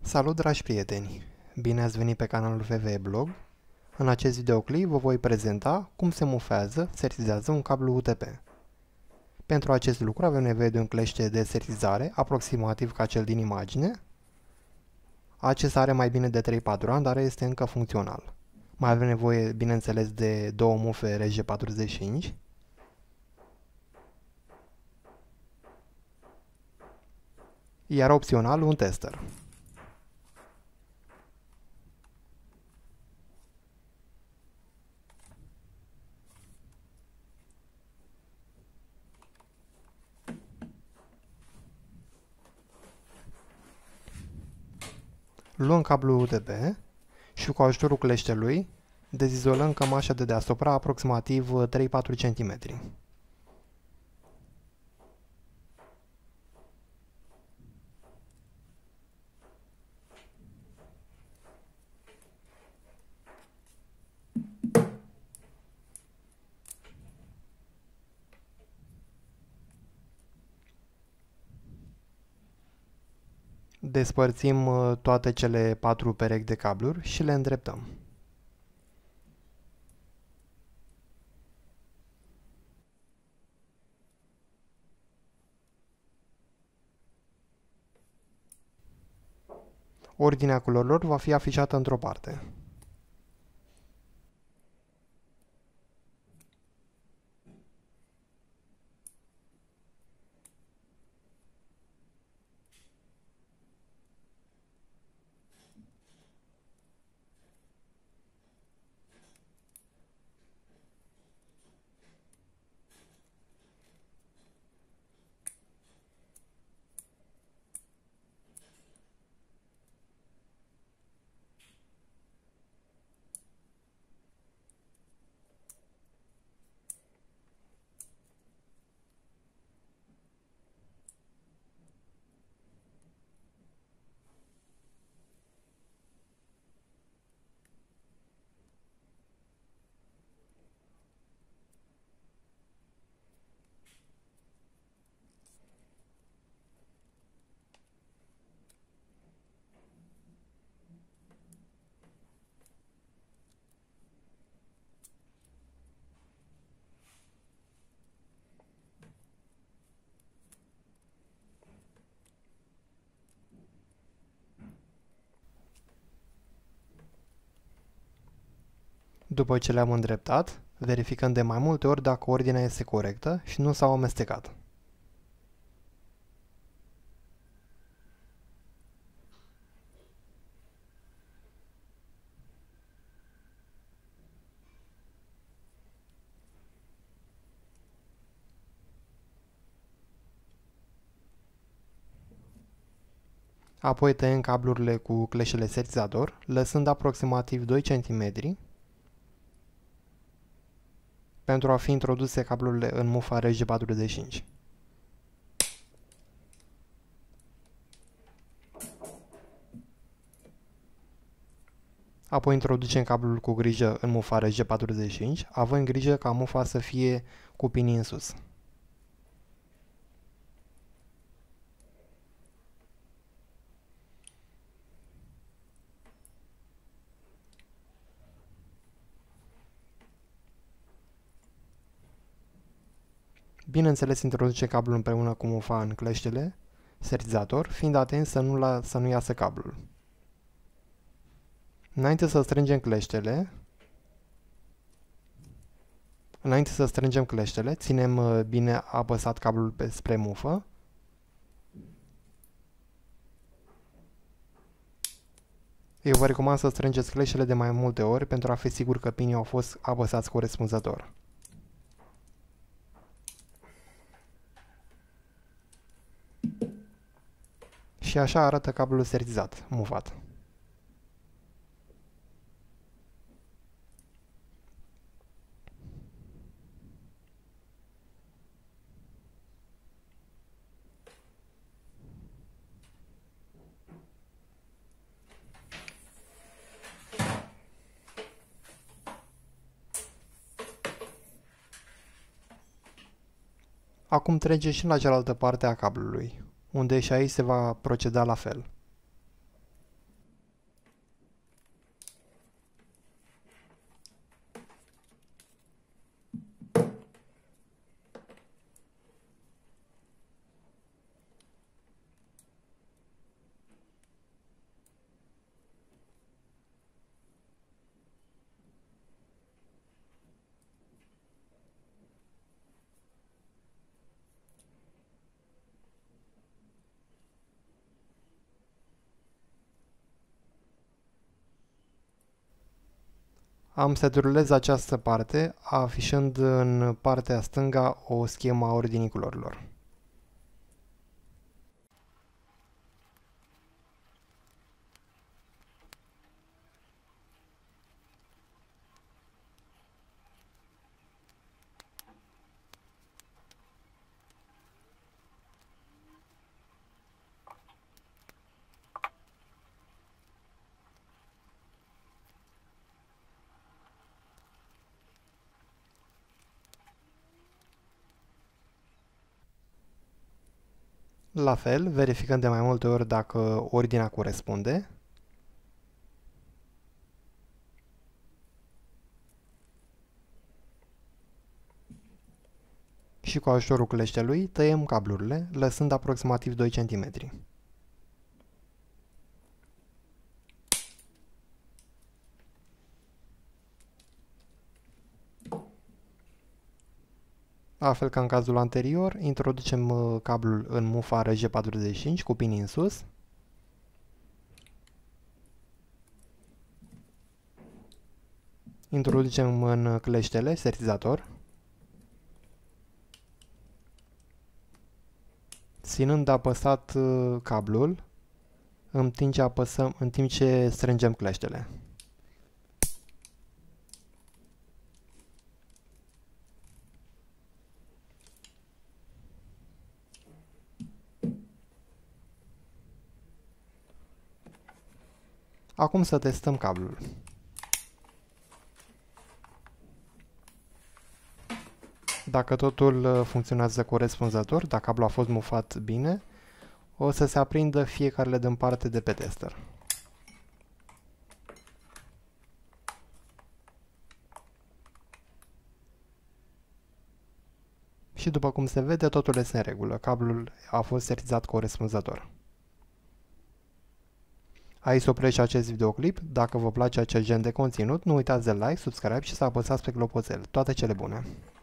Salut, dragi prieteni! Bine ați venit pe canalul VVE Blog. În acest videoclip vă voi prezenta cum se mufează, setizează un cablu UTP. Pentru acest lucru avem nevoie de un clește de setizare, aproximativ ca cel din imagine. Acesta are mai bine de 3-4 ani, dar este încă funcțional. Mai avem nevoie, bineînțeles, de două mufe RJ45. Iar opțional, un tester. Luăm cablul UTP și cu ajutorul cleștelui dezizolăm cămașa de deasupra aproximativ 3-4 cm. Despărțim toate cele 4 perechi de cabluri și le îndreptăm. Ordinea culorilor va fi afișată într-o parte. După ce le-am îndreptat, verificăm de mai multe ori dacă ordinea este corectă și nu s-au amestecat. Apoi tăiem cablurile cu cleștele setizator, lăsând aproximativ 2 cm pentru a fi introduse cablurile în mufa RJ45. Apoi introducem cablul cu grijă în mufa RJ45, având grijă ca mufa să fie cu pinii în sus. Bineînțeles, introduce cablul împreună cu mufa în cleștele setizator, fiind atent să nu iasă cablul. Înainte să strângem cleștele, ținem bine apăsat cablul spre mufă. Eu vă recomand să strângeți cleștele de mai multe ori pentru a fi sigur că pinii au fost apăsați corespunzător. Și așa arată cablul setizat, mufat. Acum trece și la cealaltă parte a cablului, unde și aici se va proceda la fel. Am să derulez această parte, afișând în partea stânga o schemă a ordinii culorilor. La fel, verificăm de mai multe ori dacă ordinea corespunde. Și cu ajutorul cleștelui tăiem cablurile, lăsând aproximativ 2 cm. La fel ca în cazul anterior, introducem cablul în mufa RJ45 cu pinii în sus. Introducem în cleștele sertizator. Ținând apăsat cablul, în timp ce strângem cleștele. Acum să testăm cablul. Dacă totul funcționează corespunzător, dacă cablul a fost mufat bine, o să se aprindă fiecarele din parte de pe tester. Și după cum se vede, totul este în regulă. Cablul a fost sertizat corespunzător. Aici se oprește acest videoclip. Dacă vă place acest gen de conținut, nu uitați de like, subscribe și să apăsați pe clopoțel. Toate cele bune!